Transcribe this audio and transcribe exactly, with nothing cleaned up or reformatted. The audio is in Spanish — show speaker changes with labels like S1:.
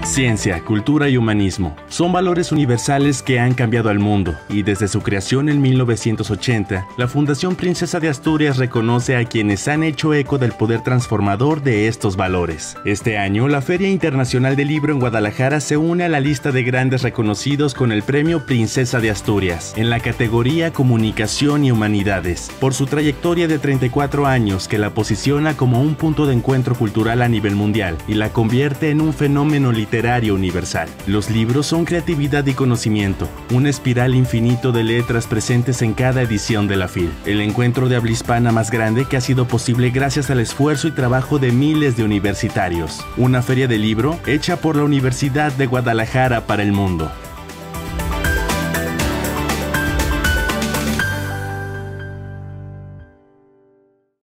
S1: Ciencia, cultura y humanismo son valores universales que han cambiado al mundo, y desde su creación en mil novecientos ochenta, la Fundación Princesa de Asturias reconoce a quienes han hecho eco del poder transformador de estos valores. Este año, la Feria Internacional del Libro en Guadalajara se une a la lista de grandes reconocidos con el Premio Princesa de Asturias, en la categoría Comunicación y Humanidades, por su trayectoria de treinta y cuatro años que la posiciona como un punto de encuentro cultural a nivel mundial y la convierte en un fenómeno literario universal. Los libros son creatividad y conocimiento, un espiral infinito de letras presentes en cada edición de la F I L, el encuentro de habla hispana más grande que ha sido posible gracias al esfuerzo y trabajo de miles de universitarios. Una feria de libro hecha por la Universidad de Guadalajara para el mundo.